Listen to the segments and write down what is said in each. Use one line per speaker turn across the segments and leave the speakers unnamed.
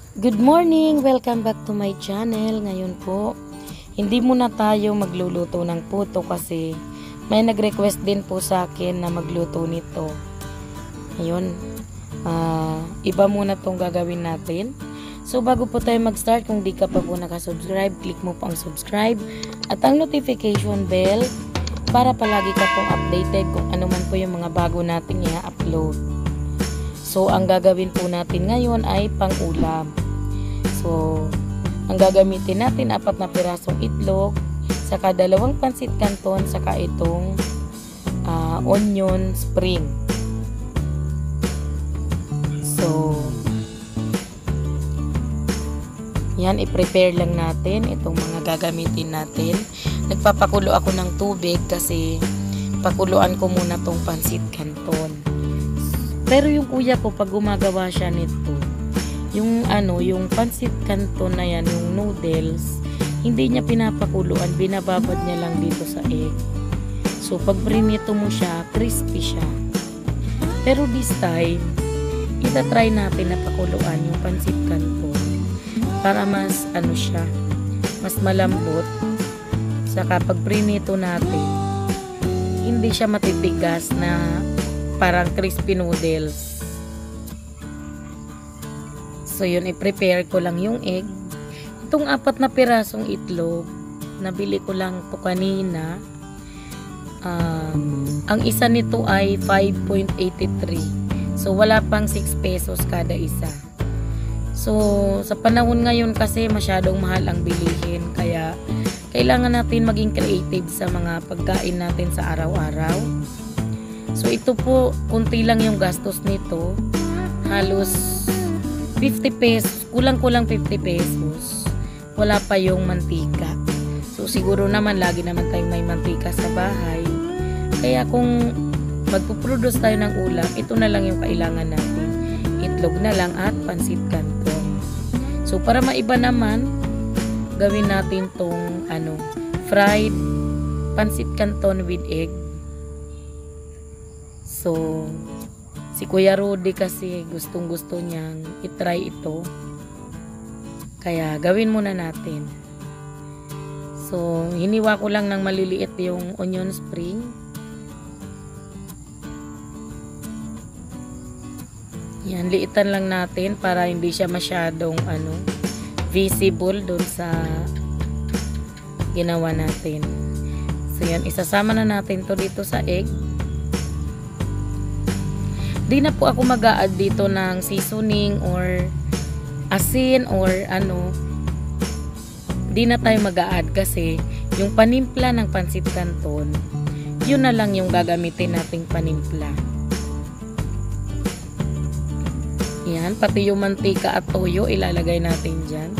Good morning! Welcome back to my channel. Ngayon po, hindi muna tayo magluluto ng puto kasi may nag-request din po sa akin na magluto nito. Ngayon, iba muna tong gagawin natin. So, bago po tayo mag-start, kung di ka pa po nakasubscribe, click mo po ang subscribe at ang notification bell para palagi ka pong updated kung ano man po yung mga bago nating i-upload. So, ang gagawin po natin ngayon ay pang-ulam. So, ang gagamitin natin, 4 na pirasong itlog, saka 2 pancit canton, saka itong onion spring. So, yan, i-prepare lang natin itong mga gagamitin natin. Nagpapakulo ako ng tubig kasi pakuluan ko muna tong pancit canton. Pero yung kuya ko, pag gumagawa siya nito, yung pancit canton na yan, yung noodles, hindi niya pinapakuluan, binababad niya lang dito sa egg. So, pag prinito mo siya, crispy siya. Pero this time, itatry natin na pakuluan yung pancit canton para mas, siya, mas malambot. Saka pag prinito natin, hindi siya matitigas na parang crispy noodles. So, yun, i-prepare ko lang yung egg. Itong 4 na pirasong itlog, nabili ko lang po kanina. Ang isa nito ay 5.83. So, wala pang 6 pesos kada isa. So, sa panahon ngayon kasi masyadong mahal ang bilihin. Kaya, kailangan natin maging creative sa mga pagkain natin sa araw-araw. So, ito po, kunti lang yung gastos nito. Halos 50 pesos, kulang-kulang 50 pesos. Wala pa yung mantika. So, siguro naman, lagi naman tayong may mantika sa bahay. Kaya kung magpuproduce tayo ng ulam, ito na lang yung kailangan natin. Itlog na lang at pancit canton. So, para maiba naman, gawin natin tong fried pancit canton with egg. So, si Kuya Rudy kasi gustong-gusto niyang itry ito. Kaya gawin muna natin. So, hiniwa ko lang ng maliliit yung onion spring. Yan, liitan lang natin para hindi siya masyadong visible doon sa ginawa natin. So, yan, isasama na natin to dito sa egg. Di na po ako mag-a-add dito ng seasoning or asin or di na tayo mag-a-add kasi yung panimpla ng pancit canton, yun na lang yung gagamitin nating panimpla. Yan, pati yung mantika at toyo ilalagay natin dyan.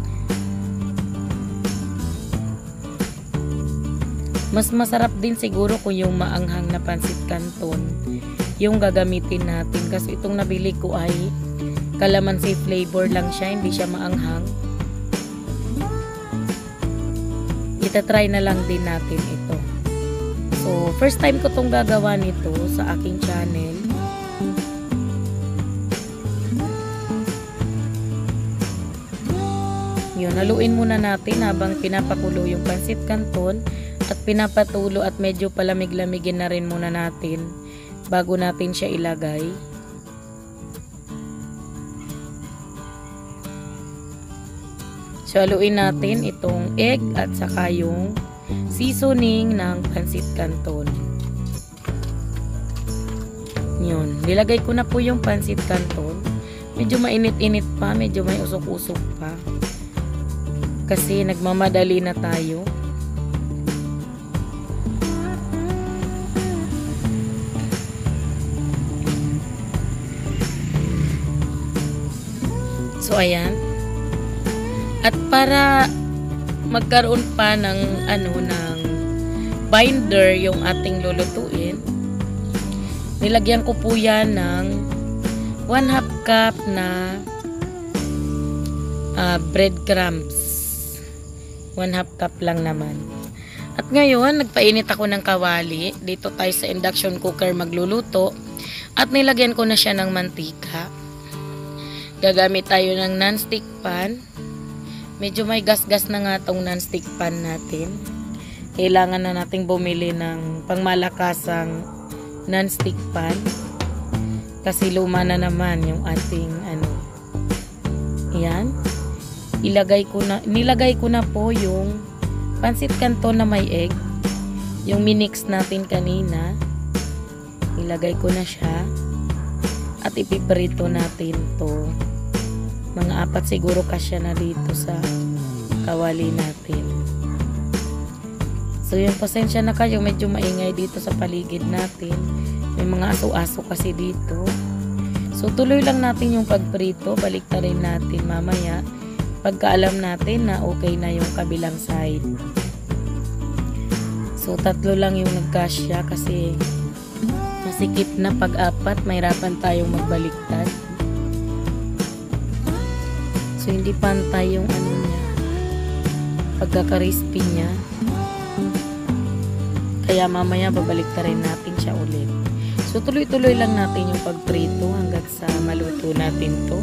Mas masarap din siguro kung yung maanghang na pancit canton yung gagamitin natin kasi itong nabili ko ay calamansi flavor lang siya, hindi siya maanghang. Itatry na lang din natin ito. So, first time ko itong gagawa nito sa aking channel. Yun, haluin muna natin habang pinapakulo yung pancit canton at pinapatulo at medyo palamig-lamigin na rin muna natin bago natin siya ilagay. So, haluin natin itong egg at saka yung seasoning ng pancit canton. Yun. Nilagay ko na po yung pancit canton. Medyo mainit-init pa, medyo may usok-usok pa. Kasi nagmamadali na tayo. So, ayan. At para magkaroon pa ng ng binder yung ating lulutuin, nilagyan ko po yan ng 1/2 cup na breadcrumbs. 1/2 cup lang naman. At ngayon, nagpainit ako ng kawali. Dito tayo sa induction cooker magluluto. At nilagyan ko na siya ng mantika. Gagamit tayo ng non-stick pan. Medyo may gas-gas na nga tong non-stick pan natin. Kailangan na nating bumili ng pangmalakasang non-stick pan. Kasi luma na naman yung ating Ayan. Nilagay ko na po yung Pancit Canton na may egg. Yung minix natin kanina. Ilagay ko na siya. At ipiprito natin to. Mga 4 siguro kasya na dito sa kawali natin. So yung pasensya na kayo, medyo maingay dito sa paligid natin. May mga aso-aso kasi dito. So tuloy lang natin yung pagprito. Balik na rin natin mamaya. Pagkaalam natin na okay na yung kabilang side. So 3 lang yung nagkasya kasi masikip na pag 4. Mahirapan tayong magbaliktad. So hindi pantay yung niya. Pagkaka-crispy niya. Kaya mamaya babalik na rin natin siya ulit. So tuloy-tuloy lang natin yung pagprito hanggang sa maluto natin to.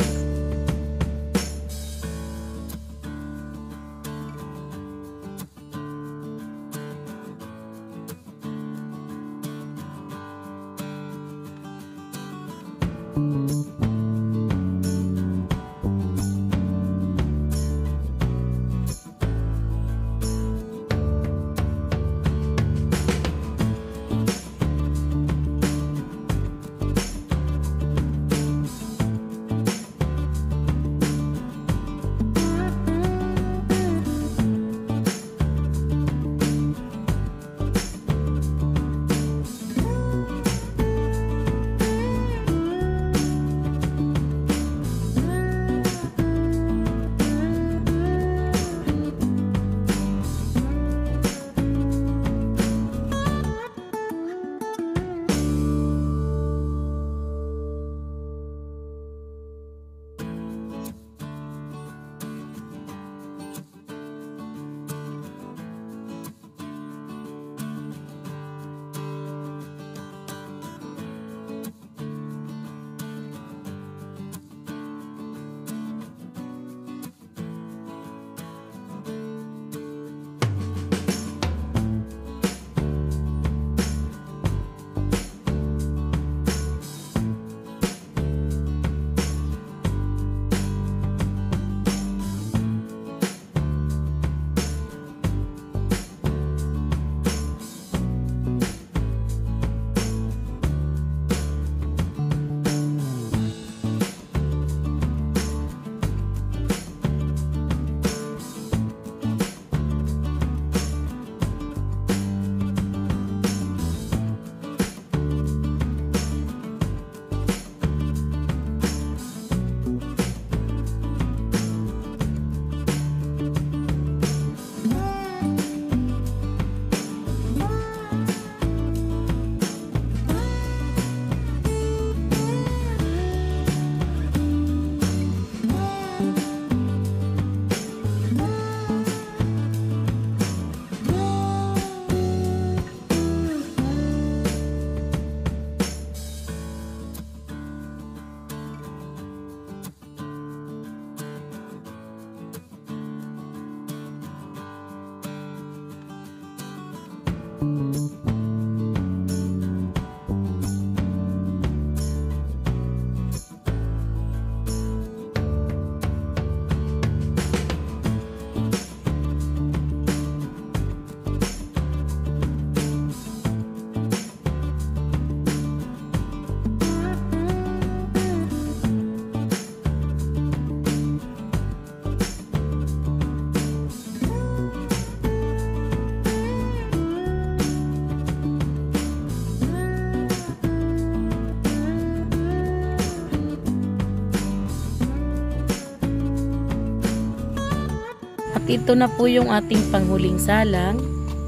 Ito na po yung ating panghuling salang.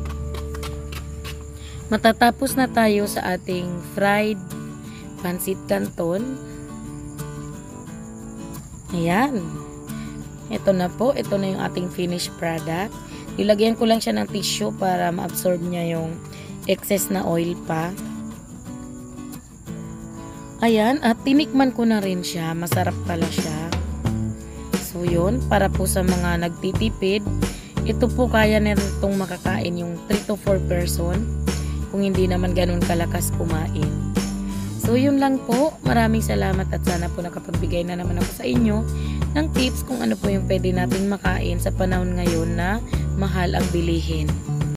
Matatapos na tayo sa ating fried Pancit Canton. Ayan. Ito na po. Ito na yung ating finished product. Ilagyan ko lang siya ng tissue para ma-absorb niya yung excess na oil pa. Ayan. At tinikman ko na rin siya. Masarap pala siya.
So yun, para po sa mga nagtitipid, ito po kaya na itong makakain yung 3 to 4 person kung hindi naman ganun kalakas kumain. So yun lang po, maraming salamat at sana po nakapagbigay na naman ako sa inyo ng tips kung ano po yung pwede nating makain sa panahon ngayon na mahal ang bilihin.